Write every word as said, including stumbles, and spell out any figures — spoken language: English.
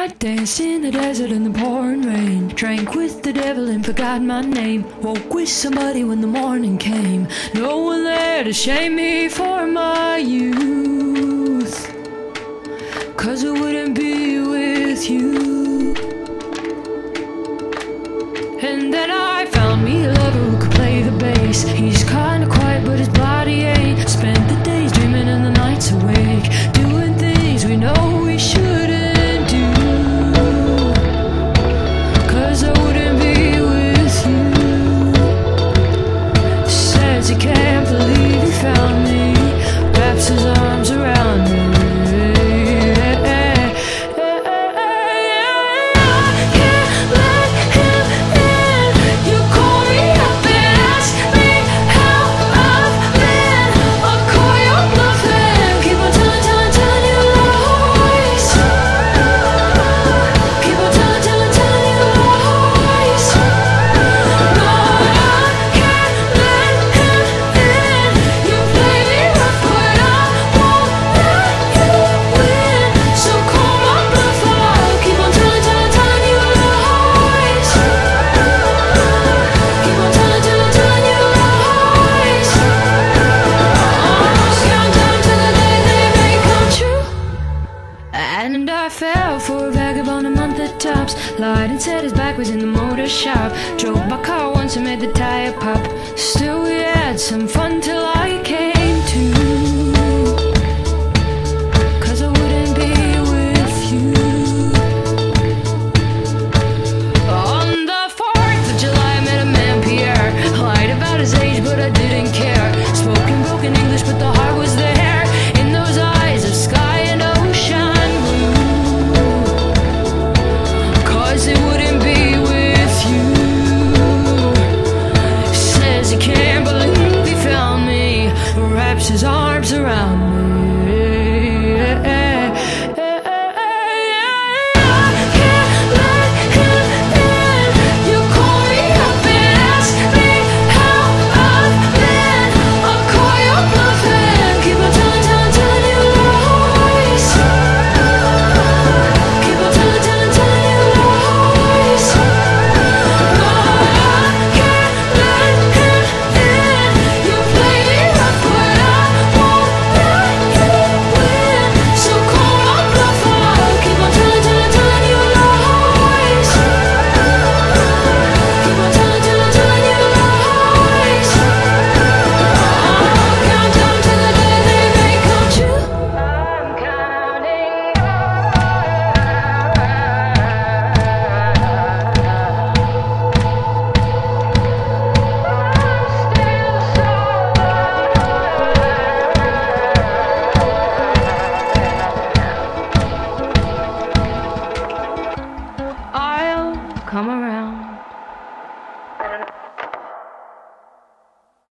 I danced in the desert in the pouring rain, drank with the devil and forgot my name, woke with somebody when the morning came, no one there to shame me for my youth, 'cause I wouldn't be with you. And then I found me a lover who could play the bass. He's kinda quiet but his body ain't. Spent the days dreaming and the nights awake, doing things we know we shouldn't do, 'cause I wouldn't be with you. Says he can't believe he found me, wraps his arms around me. And I fell for a vagabond a month at tops. Lied and said his back was in the motor shop. Drove my car once and made the tire pop. Still we had some fun till I came to, 'cause I wouldn't be with you. On the fourth of July I met a man, Pierre. Lied about his age but I didn't care. Spoken broken English but the heart was there, in those eyes of sky and ocean. It wouldn't be with you. Says he can't believe he found me, wraps his arms around me. Come around.